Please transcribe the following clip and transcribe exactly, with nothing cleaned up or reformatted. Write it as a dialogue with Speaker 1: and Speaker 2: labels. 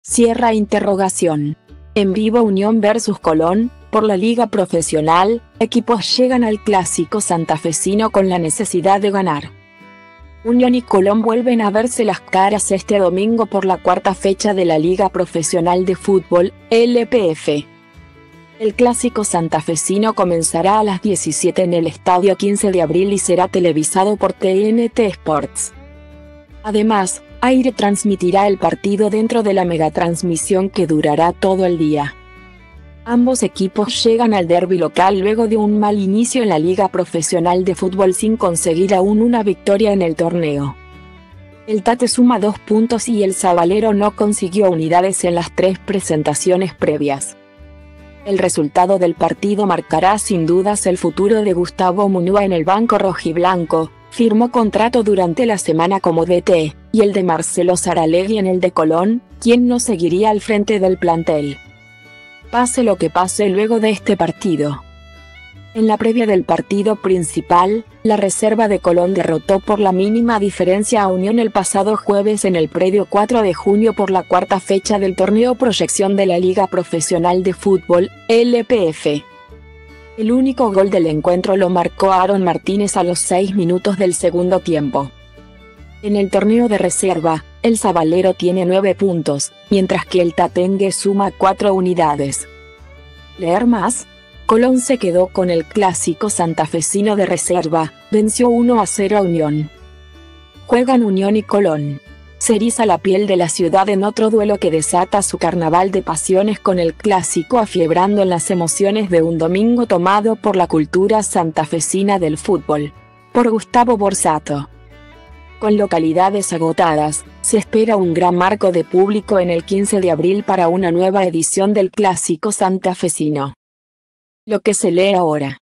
Speaker 1: Cierra interrogación. En vivo Unión versus Colón, por la Liga Profesional, equipos llegan al clásico santafesino con la necesidad de ganar. Unión y Colón vuelven a verse las caras este domingo por la cuarta fecha de la Liga Profesional de Fútbol, L P F. El clásico santafesino comenzará a las diecisiete en el Estadio quince de abril y será televisado por T N T Sports. Además, Aire transmitirá el partido dentro de la megatransmisión que durará todo el día. Ambos equipos llegan al derbi local luego de un mal inicio en la Liga Profesional de Fútbol sin conseguir aún una victoria en el torneo. El Tate suma dos puntos y el Sabalero no consiguió unidades en las tres presentaciones previas. El resultado del partido marcará sin dudas el futuro de Gustavo Munúa en el banco rojiblanco. Firmó contrato durante la semana como D T, y el de Marcelo Saralegui en el de Colón, quien no seguiría al frente del plantel. Pase lo que pase luego de este partido. En la previa del partido principal, la reserva de Colón derrotó por la mínima diferencia a Unión el pasado jueves en el predio cuatro de junio por la cuarta fecha del torneo Proyección de la Liga Profesional de Fútbol, L P F. El único gol del encuentro lo marcó Aaron Martínez a los seis minutos del segundo tiempo. En el torneo de reserva, el Sabalero tiene nueve puntos, mientras que el Tatengue suma cuatro unidades. ¿Leer más? Colón se quedó con el clásico santafesino de reserva, venció uno a cero a Unión. Juegan Unión y Colón. Se eriza la piel de la ciudad en otro duelo que desata su carnaval de pasiones con el clásico afiebrando en las emociones de un domingo tomado por la cultura santafesina del fútbol. Por Gustavo Borsato. Con localidades agotadas, se espera un gran marco de público en el quince de abril para una nueva edición del clásico santafesino. Lo que se lee ahora.